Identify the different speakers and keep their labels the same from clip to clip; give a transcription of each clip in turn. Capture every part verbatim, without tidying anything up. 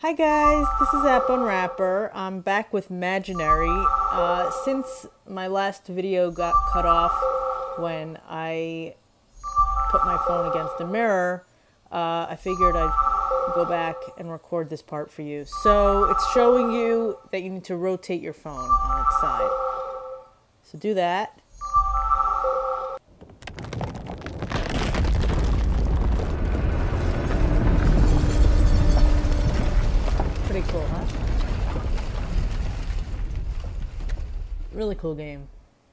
Speaker 1: Hi guys, this is App Unwrapper. I'm back with Maginary. Uh, since my last video got cut off when I put my phone against a mirror, uh, I figured I'd go back and record this part for you. So it's showing you that you need to rotate your phone on its side. So do that. Pretty cool, huh? Really cool game.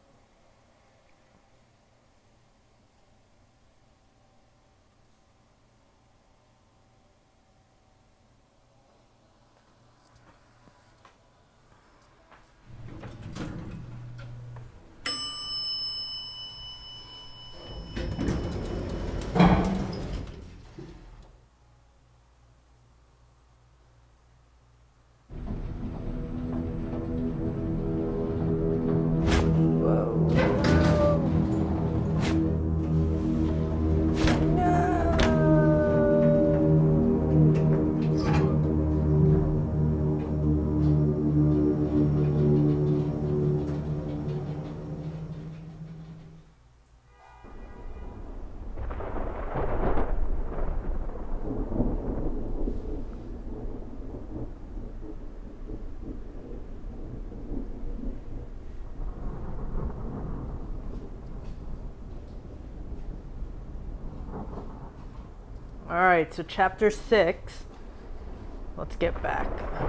Speaker 1: Alright, so chapter six. Let's get back.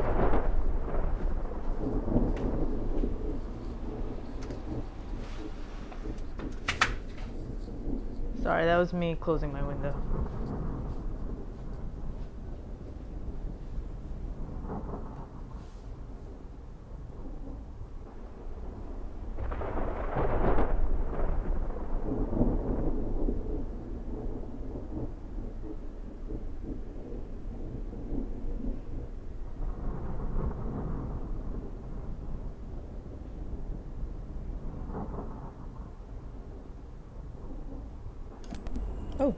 Speaker 1: Sorry, that was me closing my window. Oh.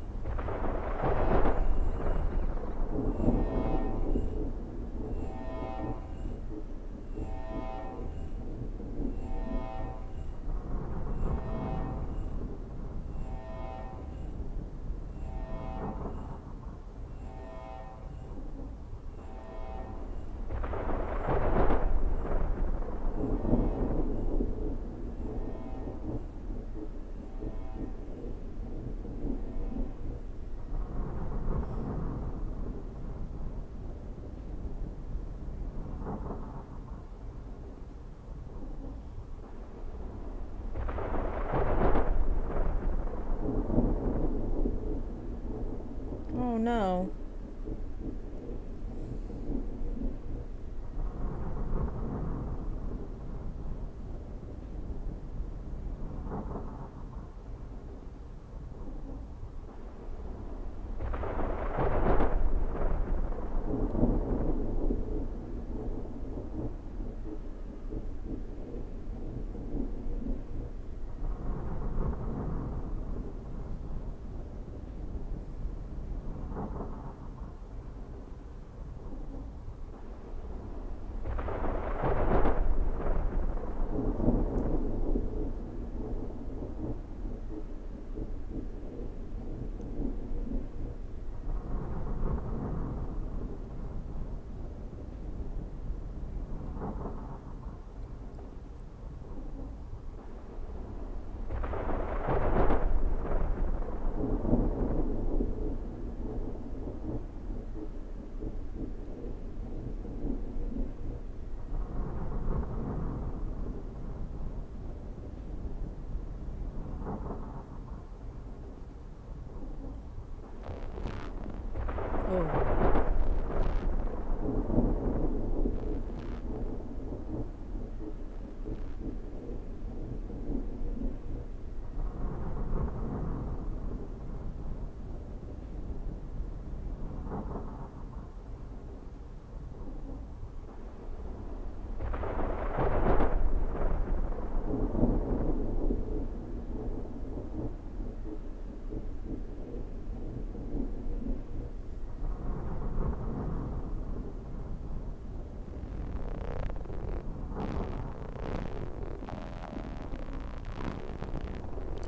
Speaker 1: Oh no.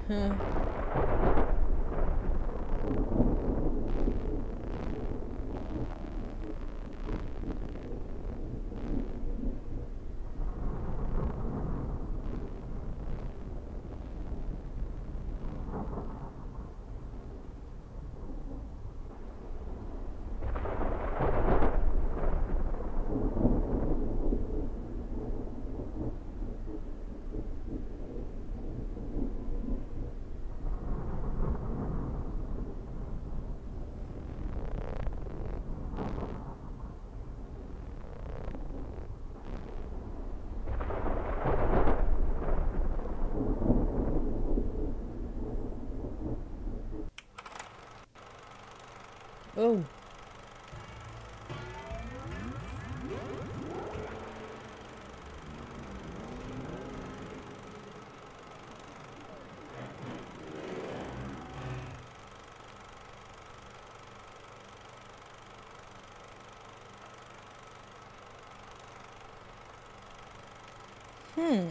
Speaker 1: Huh. Oh. Hmm.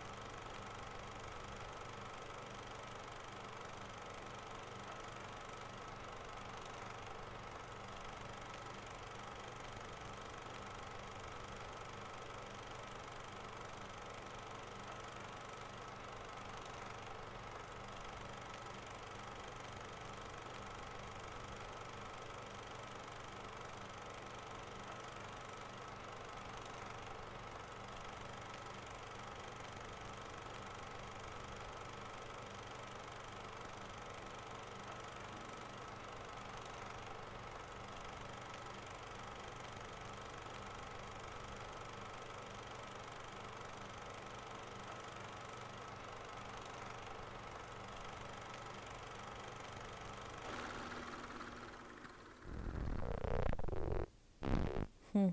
Speaker 1: Hmm.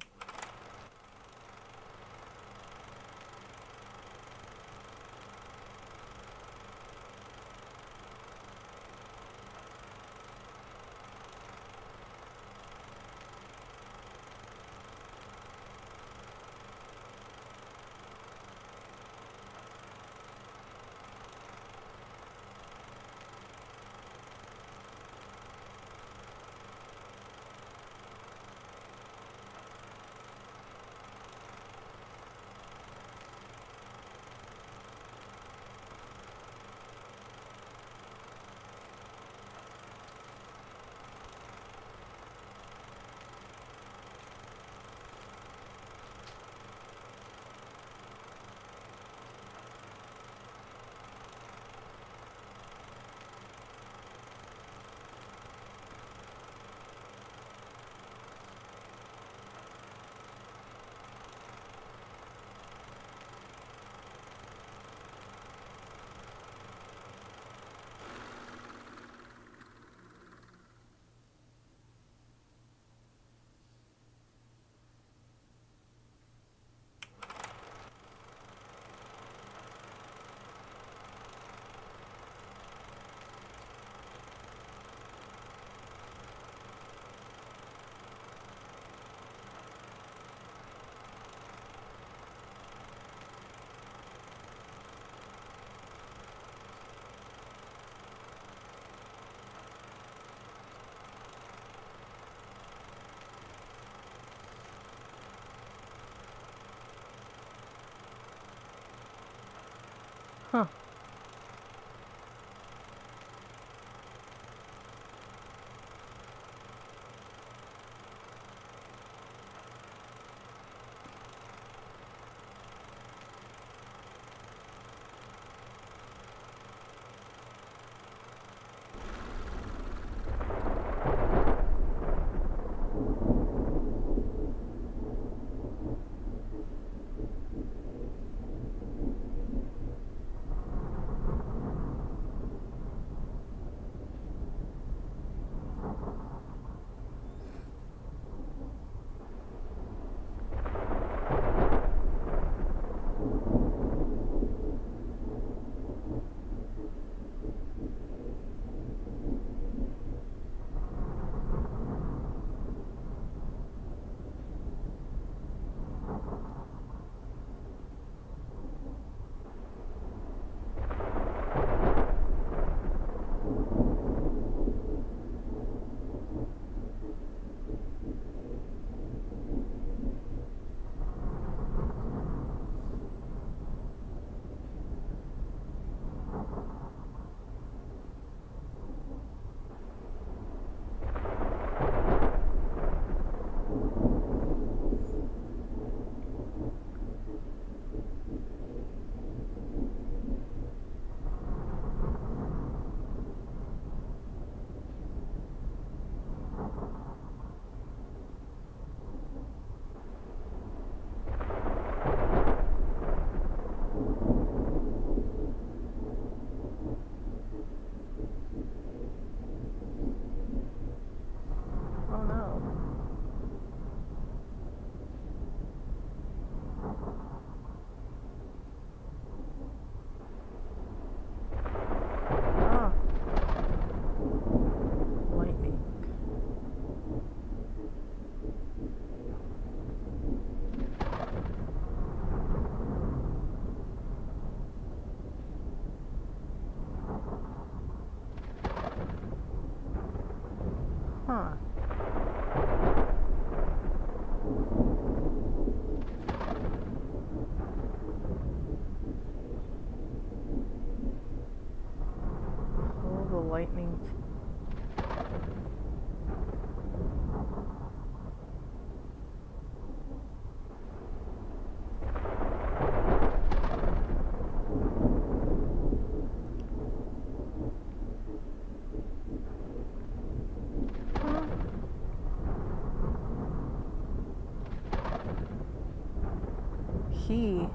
Speaker 1: key.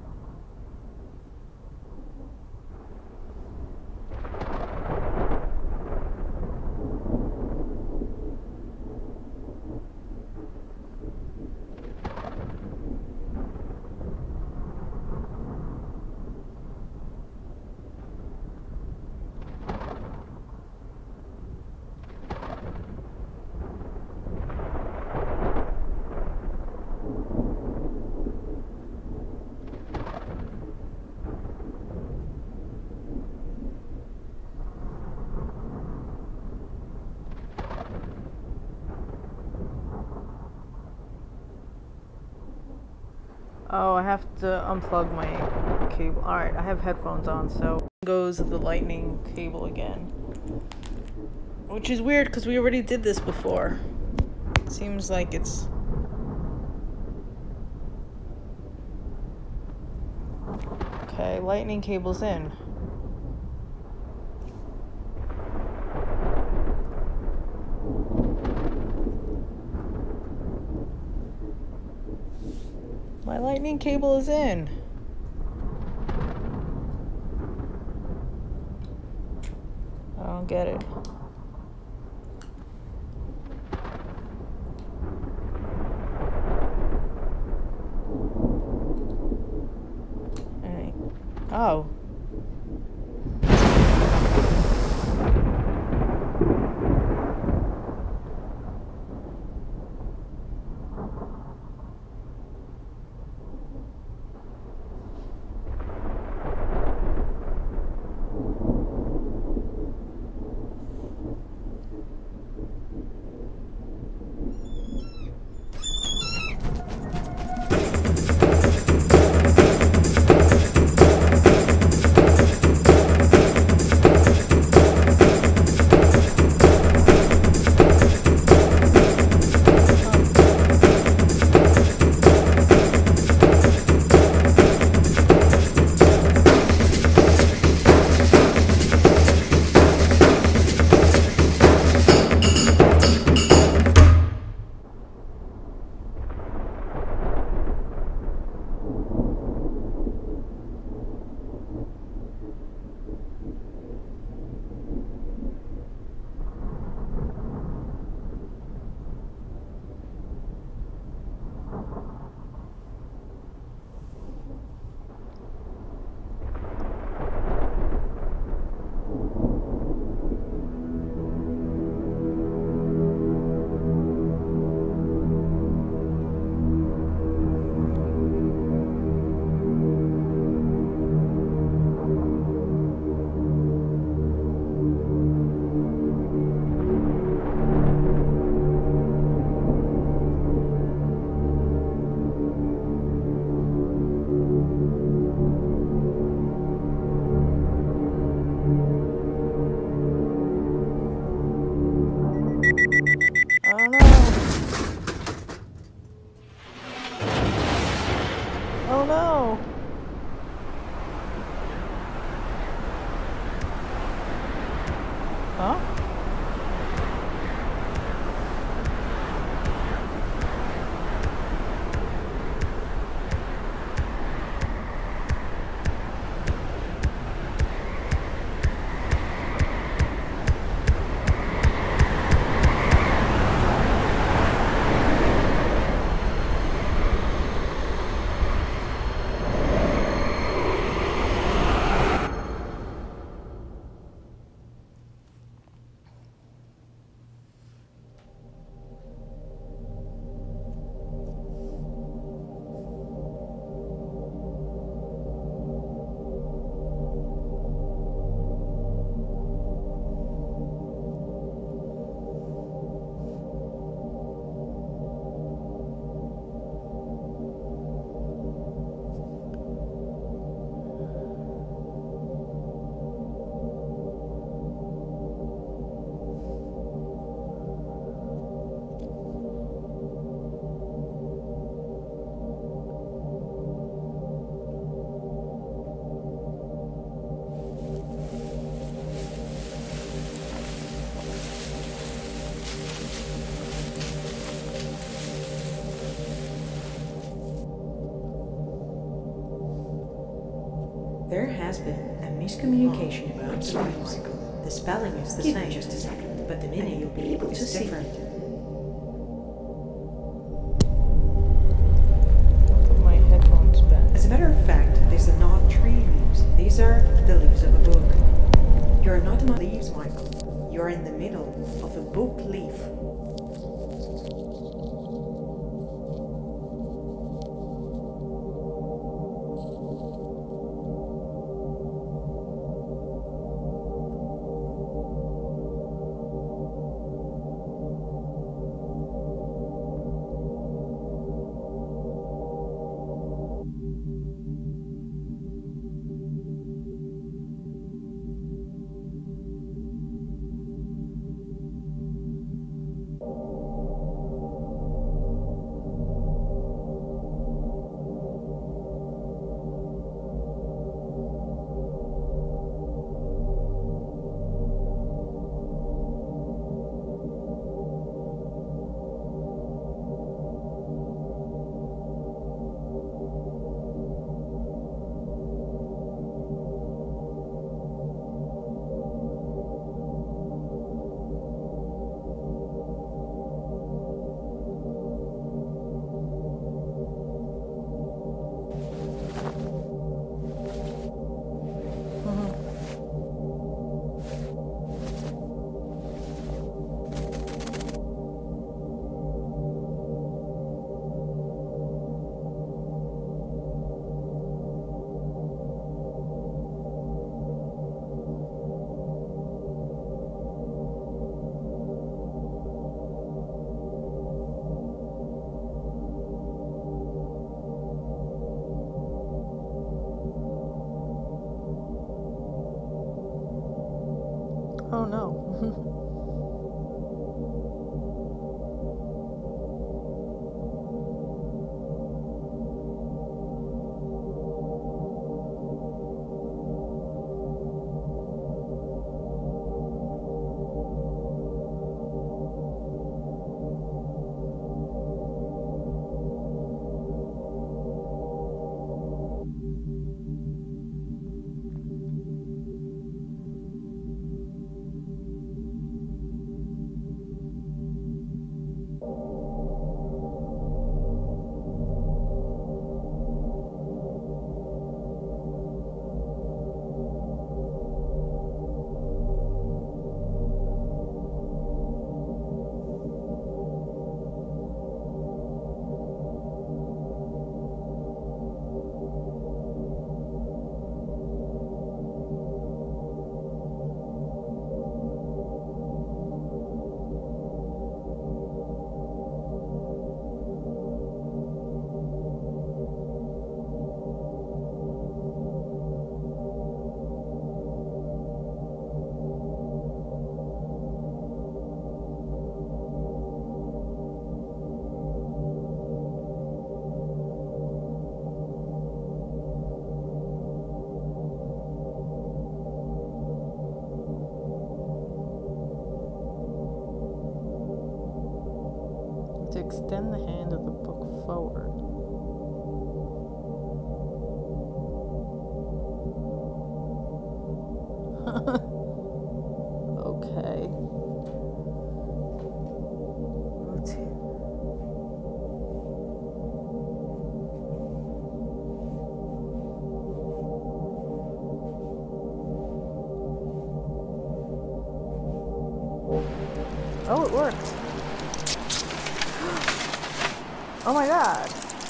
Speaker 1: Oh, I have to unplug my cable. Alright, I have headphones on, so goes the lightning cable again. Which is weird because we already did this before. It seems like it's... Okay, lightning cable's in. My lightning cable is in. I don't get it. Hey. Oh.
Speaker 2: There has been a miscommunication about the leaves. The spelling is the same, just a second, but the meaning you'll be able to see.
Speaker 1: My headphones bent.
Speaker 2: As a matter of fact, these are not tree leaves. These are the leaves of a book. You're not among leaves, Michael. You're in the middle of a book leaf.
Speaker 1: Oh no. To extend the hand of the book forward. Okay. Rotate. Oh, it worked. Oh my god.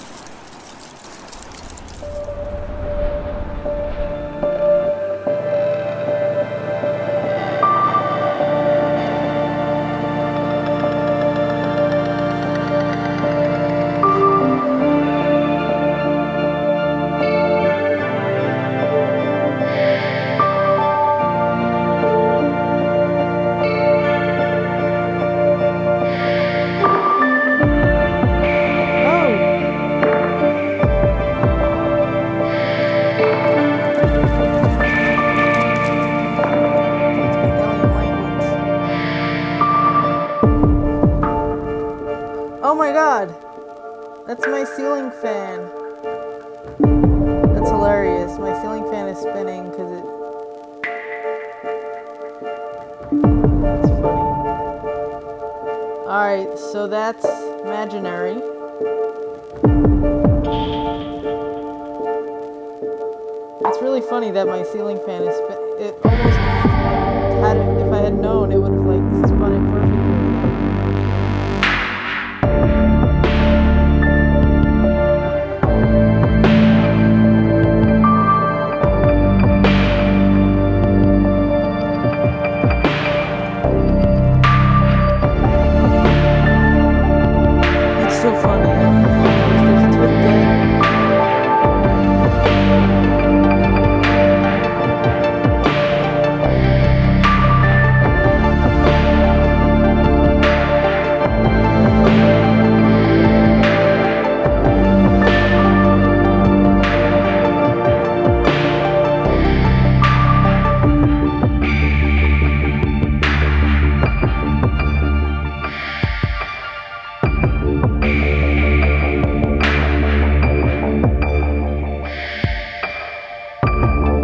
Speaker 1: Oh my god! That's my ceiling fan. That's hilarious. this. My ceiling fan is spinning because it... It's funny. Alright, so that's Maginary. It's really funny that my ceiling fan is spin... It almost had it... If I had known, it would have, like, spun it perfectly.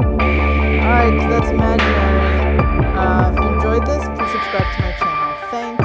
Speaker 1: That's Maginary. Uh, if you enjoyed this, please subscribe to my channel. Thanks.